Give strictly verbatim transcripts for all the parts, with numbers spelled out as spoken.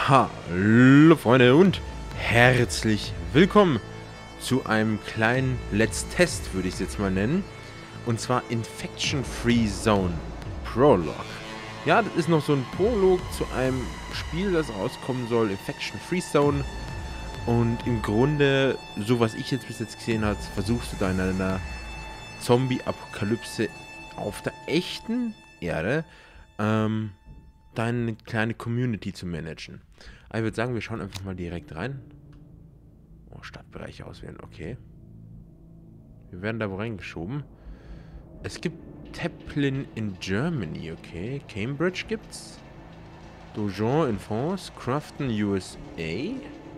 Hallo Freunde und herzlich willkommen zu einem kleinen Let's Test, würde ich es jetzt mal nennen. Und zwar Infection Free Zone Prologue. Ja, das ist noch so ein Prolog zu einem Spiel, das rauskommen soll, Infection Free Zone. Und im Grunde, so was ich jetzt bis jetzt gesehen habe, versuchst du da in einer Zombie-Apokalypse auf der echten Erde ähm, deine kleine Community zu managen. Ich würde sagen, wir schauen einfach mal direkt rein. Oh, Stadtbereiche auswählen, okay. Wir werden da wo reingeschoben. Es gibt Teplin in Germany, okay. Cambridge gibt's. Dojon in France. Crafton, U S A.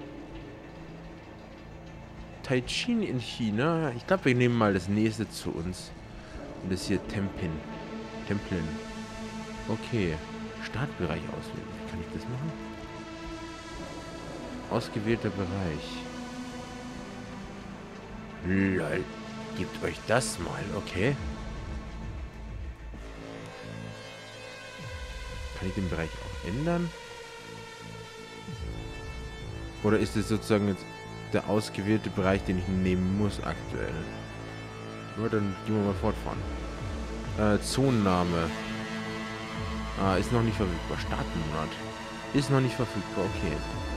Taichin in China. Ich glaube, wir nehmen mal das nächste zu uns. Und das hier Templin. Templin. Okay. Startbereich auswählen. Wie kann ich das machen? Ausgewählter Bereich. Lol. Gebt euch das mal, okay. Kann ich den Bereich auch ändern? Oder ist es sozusagen jetzt der ausgewählte Bereich, den ich nehmen muss aktuell? Nur dann gehen wir mal fortfahren. Äh, Zonenname. Ah, ist noch nicht verfügbar. Startmonat. Ist noch nicht verfügbar, okay.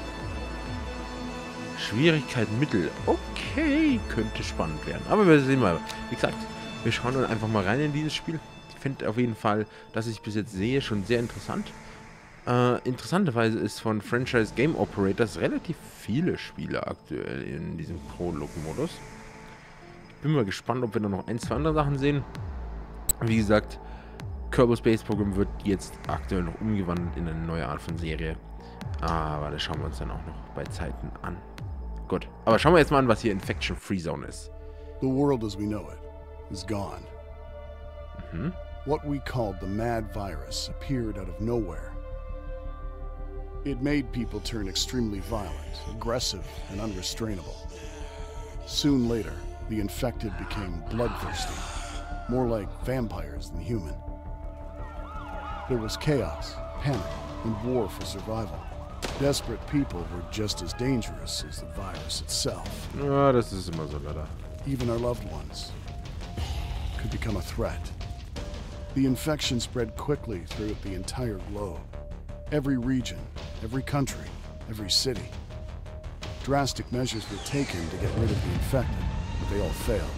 Schwierigkeit Mittel. Okay, könnte spannend werden. Aber wir sehen mal. Wie gesagt, wir schauen dann einfach mal rein in dieses Spiel. Ich finde auf jeden Fall, dass ich bis jetzt sehe, schon sehr interessant. Äh, interessanterweise ist von Franchise Game Operators relativ viele Spiele aktuell in diesem Prolog-Modus. Bin mal gespannt, ob wir da noch ein, zwei andere Sachen sehen. Wie gesagt, Kerbal Space Program wird jetzt aktuell noch umgewandelt in eine neue Art von Serie. Aber das schauen wir uns dann auch noch bei Zeiten an. Gut, aber schauen wir jetzt mal an, was hier Infection Free Zone ist. The world as we know it is gone. Mhm. What we called the mad virus appeared out of nowhere. It made people turn extremely violent, aggressive, and unrestrainable. Soon later, the infected became bloodthirsty, more like vampires than human. There was chaos, panic, and war for survival. Desperate people were just as dangerous as the virus itself. Ja, das ist immer so leider. Even our loved ones could become a threat. The infection spread quickly throughout the entire globe. Every region, every country, every city. Drastic measures were taken to get rid of the infected, but they all failed.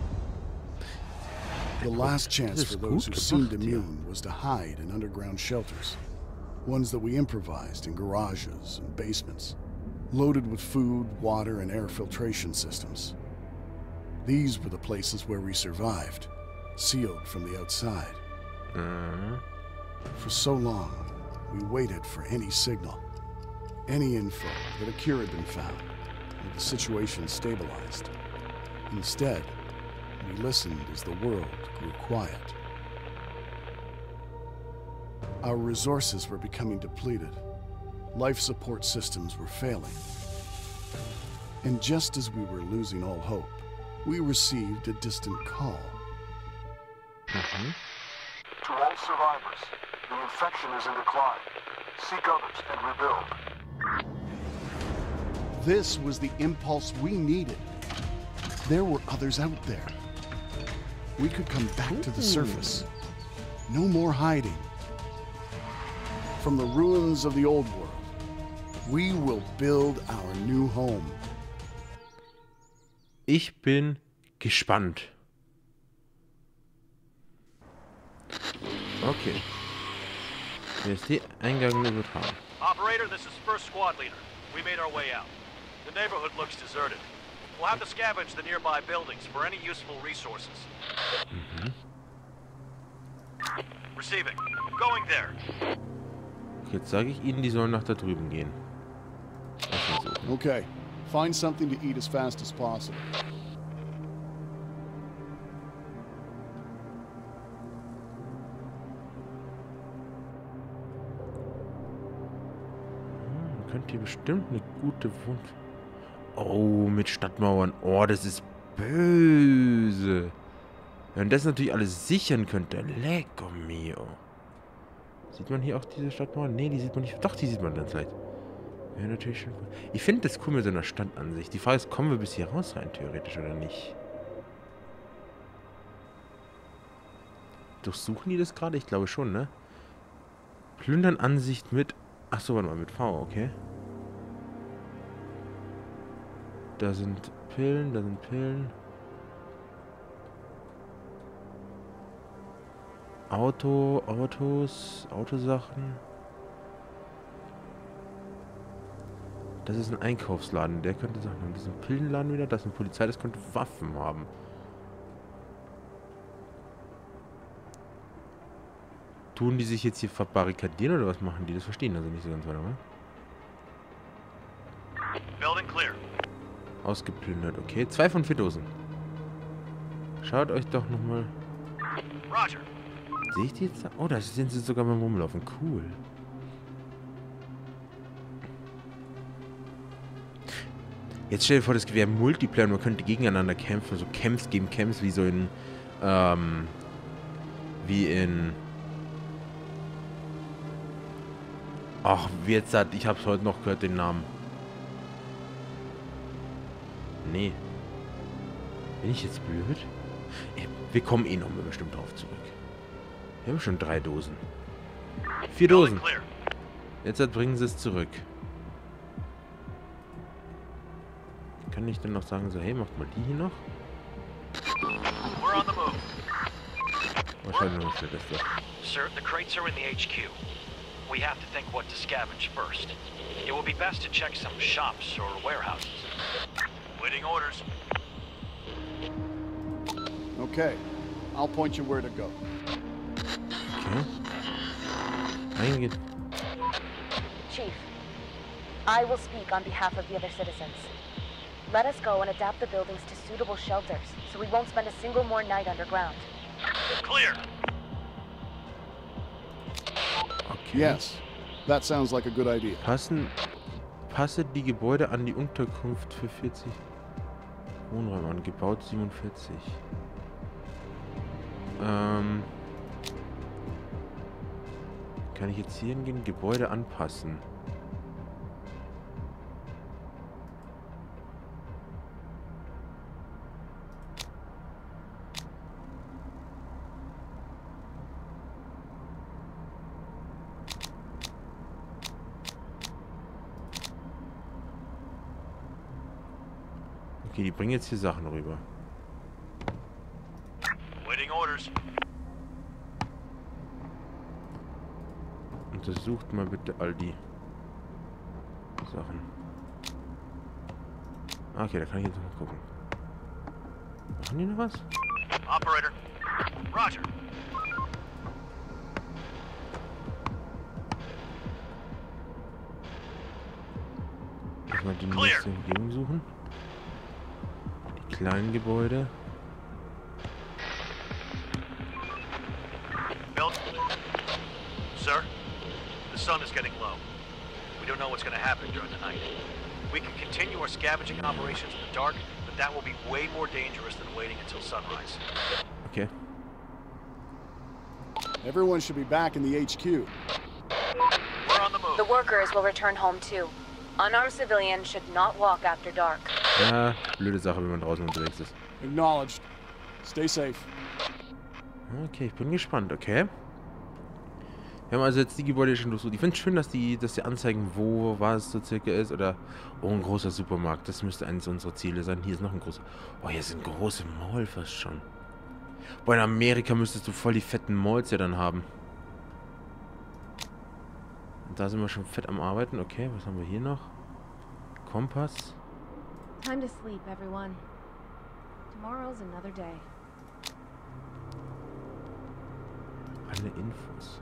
The last chance for those who seemed immune was to hide in underground shelters. Ones that we improvised in garages and basements, loaded with food, water, and air filtration systems. These were the places where we survived, sealed from the outside. Mm-hmm. For so long, we waited for any signal, any info that a cure had been found, or the situation stabilized. Instead, we listened as the world grew quiet. Our resources were becoming depleted. Life support systems were failing. And just as we were losing all hope, we received a distant call. Mhm. To all survivors, the infection is in decline. Seek others and rebuild. This was the impulse we needed. There were others out there. We could come back to the surface. No more hiding. From the ruins of the old world, we will build our new home. Ich bin gespannt. Okay. Wer ist die Eingang der haben? Operator, this is First Squad Leader. We made our way out. The neighborhood looks deserted. We'll have to scavenge the nearby buildings for any useful resources. Mhm. Receiving. Going there. Jetzt sage ich ihnen, die sollen nach da drüben gehen. Okay, find something to eat as fast as possible. Hm, könnt ihr bestimmt eine gute Wohn... Oh, mit Stadtmauern. Oh, das ist böse. Wenn man das natürlich alles sichern könnte. Lecco mio. Sieht man hier auch diese Stadtmauern? Ne, die sieht man nicht. Doch, die sieht man dann vielleicht. Ja, natürlich schon. Ich finde das cool mit so einer Standansicht. Die Frage ist, kommen wir bis hier raus rein, theoretisch, oder nicht? Durchsuchen die das gerade? Ich glaube schon, ne? Plündern Ansicht mit... Achso, warte mal, mit V, okay. Da sind Pillen, da sind Pillen. Auto, Autos, Autosachen. Das ist ein Einkaufsladen, der könnte Sachen haben. Das ist ein Pillenladen wieder, das ist eine Polizei, das könnte Waffen haben. Tun die sich jetzt hier verbarrikadieren oder was machen die? Das verstehen also nicht so ganz weiter, oder? Building clear. Ausgeplündert, okay. Zwei von vier Dosen. Schaut euch doch nochmal. Roger. Sehe ich die jetzt da? Oh, da sind sie sogar beim Rumlaufen. Cool. Jetzt stell dir vor, das wäre Multiplayer und man könnte gegeneinander kämpfen. So Camps gegen Camps, wie so in, ähm, wie in, ach, wie jetzt hat, ich hab's heute noch gehört, den Namen. Nee. Bin ich jetzt blöd? Wir kommen eh noch mal bestimmt drauf zurück. Wir haben schon drei Dosen. Vier Dosen. Jetzt bringen sie es zurück. Kann ich dann noch sagen, so, hey, macht mal die hier noch? Wahrscheinlich noch für das doch. Sir, the crates are in the H Q. We have to think what to scavenge first. It will be best to check some shops or warehouses. Waiting orders. Okay. I'll point you where to go. Okay. Eingeht. Chief, I will speak on behalf of the other citizens. Let us go and adapt the buildings to suitable shelters, so we won't spend a single more night underground. Clear. Okay. Yes. That sounds like a good idea. Passen, passe die Gebäude an die Unterkunft für vierzig Wohnräume an. Gebaut siebenundvierzig. Ähm... Kann ich jetzt hier hingehen? Gebäude anpassen. Okay, die bringen jetzt hier Sachen rüber. Waiting orders. Untersucht mal bitte all die Sachen. Ah, okay, da kann ich jetzt noch mal gucken. Machen die noch was? Operator. Roger. Erstmal die nächste Umgebung suchen. Die kleinen Gebäude. Bill? Sir? The sun is getting low. We don't know what's going to happen during the night. We can continue our scavenging operations in the dark, but that will be way more dangerous than waiting until sunrise. Okay. Everyone should be back in the H Q. We're on the move. The workers will return home too. Unarmed civilians should not walk after dark. Ja, blöde Sache, wenn man draußen unterwegs ist. Acknowledged. Stay safe. Okay, ich bin gespannt, okay. Wir haben also jetzt die Gebäude schon durchsucht. Ich finde es schön, dass die, dass die anzeigen, wo was so circa ist. Oder, oh, ein großer Supermarkt. Das müsste eines unserer Ziele sein. Hier ist noch ein großer. Oh, hier sind große Mall fast schon. Boah, in Amerika müsstest du voll die fetten Malls ja dann haben. Und da sind wir schon fett am Arbeiten. Okay, was haben wir hier noch? Kompass. Time to sleep, everyone. Tomorrow's another day. Alle Infos.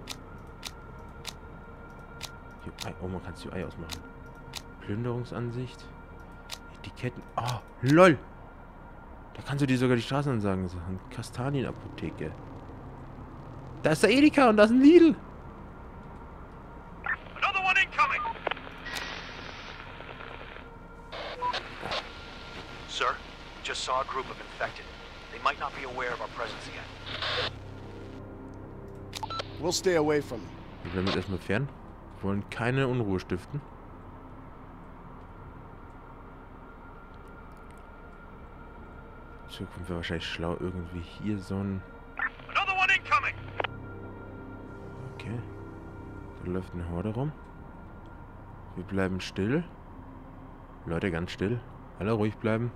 Hier, oh, man kann es U I ausmachen. Plünderungsansicht. Etiketten. Oh, lol. Da kannst du dir sogar die Straßenansagen sagen. Kastanienapotheke. Da ist der Edeka und da ist ein Lidl. Another one incoming. Sir, just saw a group of infected. They might not be aware of our presence yet. We'll stay away from them. Wir bleiben jetzt erstmal fern. Wir wollen keine Unruhe stiften. Zukunft wäre wahrscheinlich schlau, irgendwie hier so ein... Another one incoming! Okay. Da läuft eine Horde rum. Wir bleiben still. Leute, ganz still. Alle ruhig bleiben.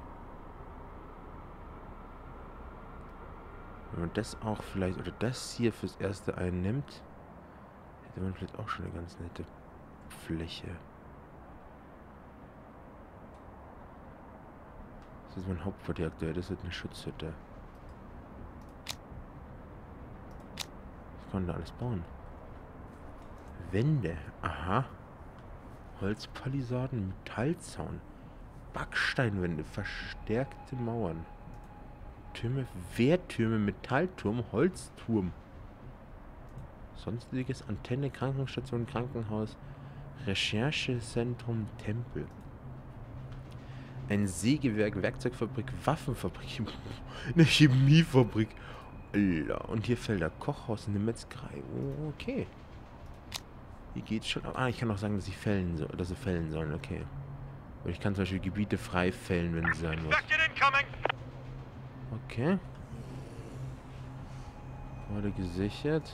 Wenn man das auch vielleicht, oder das hier fürs Erste einnimmt, hätte man vielleicht auch schon eine ganz nette Fläche. Das ist mein Hauptquartier aktuell, das ist eine Schutzhütte. Was kann man da alles bauen? Wände, aha. Holzpalisaden, Metallzaun, Backsteinwände, verstärkte Mauern. Türme, Wehrtürme, Metallturm, Holzturm. Sonstiges, Antenne, Krankenstation, Krankenhaus, Recherchezentrum, Tempel. Ein Sägewerk, Werkzeugfabrik, Waffenfabrik, eine Chemiefabrik. Alter, und hier Felder, Kochhaus, eine Metzgerei. Oh, okay. Hier geht's schon. Ah, ich kann auch sagen, dass sie fällen so, dass sie fällen sollen, okay. Aber ich kann zum Beispiel Gebiete frei fällen, wenn es sein muss. Okay. Wurde gesichert.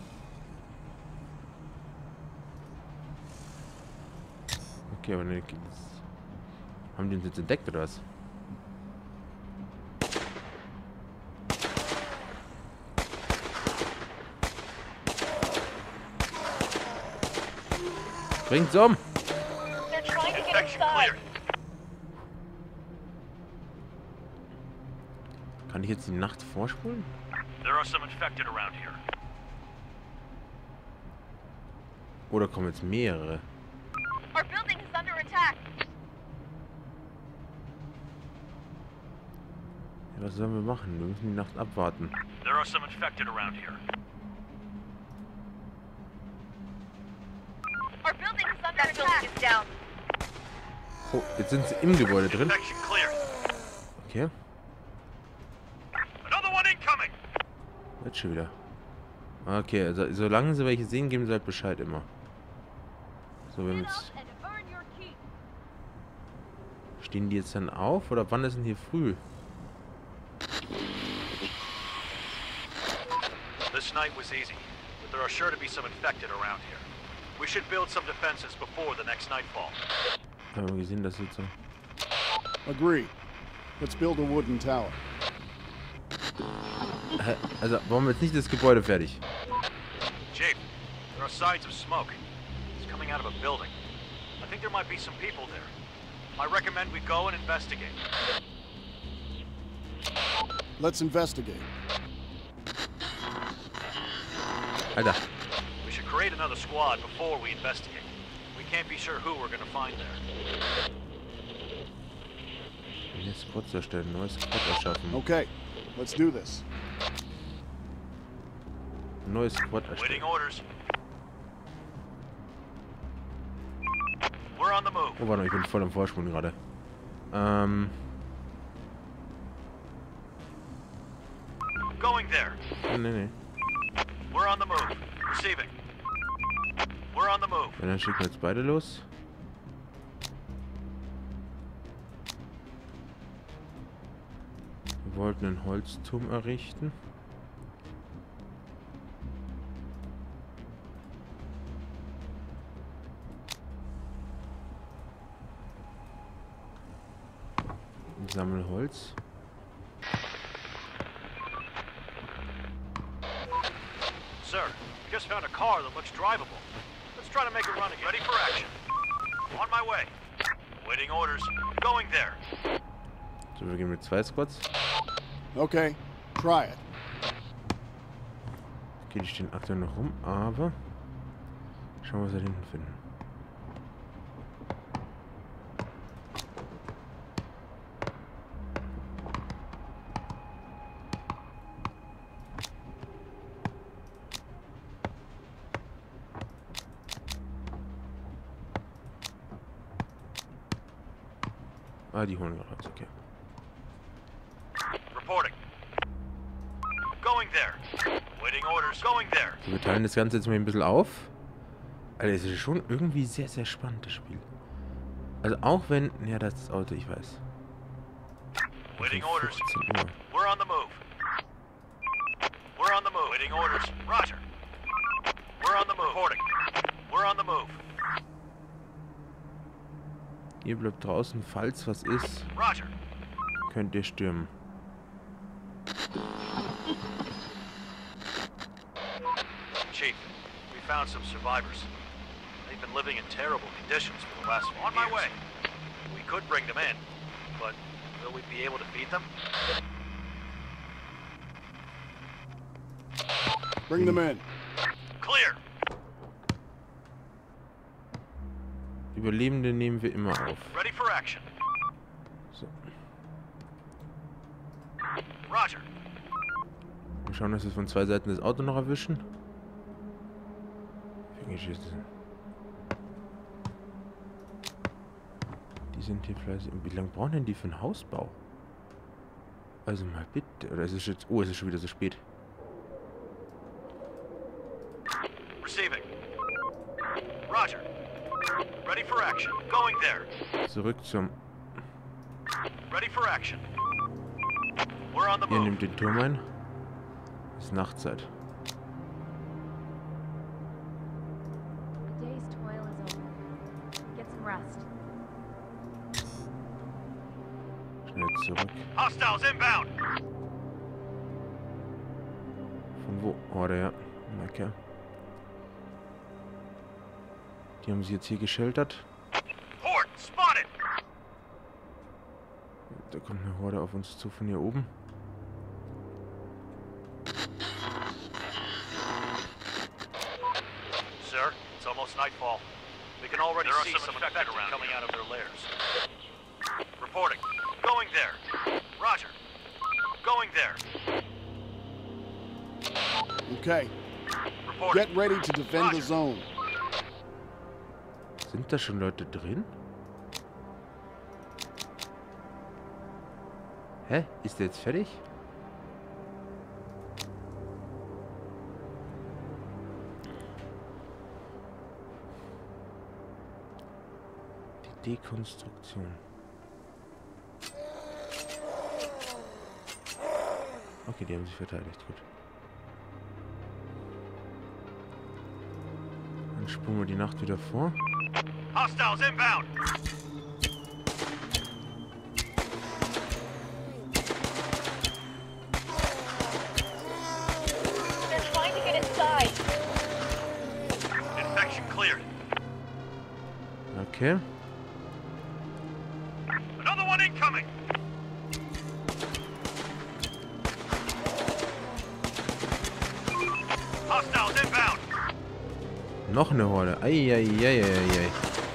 Okay, aber ne, haben die uns jetzt entdeckt oder was? Bringt's um! They're trying to get inside. Kann ich jetzt die Nacht vorspulen? There are some infected around here. Oder kommen jetzt mehrere? Our building is under attack. Ja, was sollen wir machen? Wir müssen die Nacht abwarten. There are some infected around here. Our building is under attack. That building is down. Oh, jetzt sind sie im Gebäude drin. Infection cleared. Okay. Another one incoming. Jetzt schon wieder. Okay, also solange sie welche sehen, geben sie halt Bescheid immer. So, wenn jetzt... Stehen die jetzt dann auf? Oder wann ist denn hier früh? This night was easy, but there are sure to be some infected around here. We should build some defenses before the next nightfall. Haben wir gesehen, dass jetzt so... Agree. Let's build a wooden tower. Also, warum jetzt nicht das Gebäude fertig? Chief, there are signs of smoke. It's coming out of a building. I think there might be some people there. I recommend we go and investigate. Let's investigate. Alter. We should create another squad before we investigate. We can't be sure who we're gonna find there. Neues Squad erstellen, neues Squad erschaffen. Okay, let's do this. Neues Squad Waiting erstellen. orders. We're on the move. Oh, warte, ich bin voll am Vorsprung gerade. Ähm... Going there. Nee, nee, nee. We're on the move. Receiving. We're on the move. Ja, dann schicken wir jetzt beide los. Wir wollten einen Holzturm errichten. Wir sammeln Holz. Sir, just found a car that looks drivable. Let's try to make a run again. Ready for action. On my way. Waiting orders. Going there. So, wir gehen mit zwei Squads. Okay, try it. Okay, die stehen aktuell noch rum, aber schauen wir, was wir da hinten finden. Ah, die holen wir raus, okay. Reporting. Going there. Waiting orders. Going there. So, wir teilen das Ganze jetzt mal ein bisschen auf. Alter, es ist schon irgendwie sehr, sehr spannend, das Spiel. Also auch wenn... Ja, das ist das Auto, ich weiß. Waiting orders. fünfzehn Uhr. We're on the move. We're on the move. Waiting orders. Roger. We're on the move. Reporting. We're on the move. Ihr bleibt draußen, falls was ist, Roger. könnt ihr stürmen. Chief, we found some survivors. They've been living in terrible conditions for the last few years. On my way. We could bring them in, but will we be able to feed them? Bring them in. Clear. Überlebende nehmen wir immer auf. Ready for action. So. Roger. Wir schauen, dass wir von zwei Seiten das Auto noch erwischen. Die sind hier fleißig. Und wie lange brauchen denn die für einen Hausbau? Also mal bitte. Oder ist es jetzt... Oh, es ist schon wieder so spät. Receiving. Roger. Ready for action. Going there. Zurück zum... Ready for action. We're on the Ihr move. nehmt den Turm ein. Es ist Nachtzeit. The day's toil is over. Get some rest. Schnell zurück. Hostiles inbound. Von wo? Oh, der ja. Okay. Die haben sie jetzt hier gesheltert. Port spotted. Da kommt eine Horde auf uns zu von hier oben. Sir, it's almost nightfall. We can already see some infected coming out of their lairs. Reporting. Going there. Roger. Going there. Okay. Reporting. Get ready to defend the Roger. zone. Sind da schon Leute drin? Hä? Ist der jetzt fertig? Die Dekonstruktion. Okay, die haben sich verteidigt. Gut. Dann spulen wir die Nacht wieder vor. Hostiles inbound. They're trying to get inside. Infection cleared. Okay. Another one incoming. Hostiles inbound. Noch eine Horde. Eieieiei.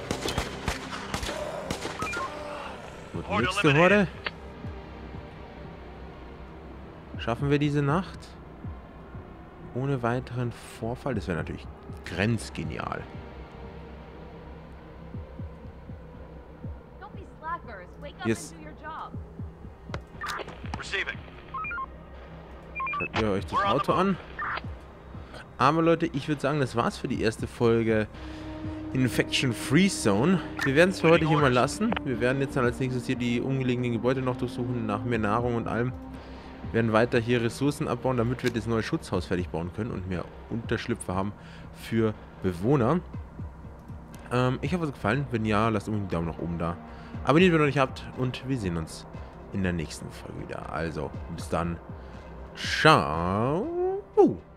Gut, Horde nächste eliminated. Horde. Schaffen wir diese Nacht? Ohne weiteren Vorfall? Das wäre natürlich grenzgenial. Don't be slackers. Wake up Yes. and do your job. Receiving. Schaut ihr euch das Auto an? Aber Leute, ich würde sagen, das war's für die erste Folge Infection Free Zone. Wir werden es für heute hier mal lassen. Wir werden jetzt dann als nächstes hier die umgelegenen Gebäude noch durchsuchen, nach mehr Nahrung und allem. Wir werden weiter hier Ressourcen abbauen, damit wir das neue Schutzhaus fertig bauen können und mehr Unterschlüpfe haben für Bewohner. Ähm, ich hoffe, es hat gefallen. Wenn ja, lasst unbedingt einen Daumen nach oben da. Abonniert, wenn ihr noch nicht habt. Und wir sehen uns in der nächsten Folge wieder. Also, bis dann. Ciao.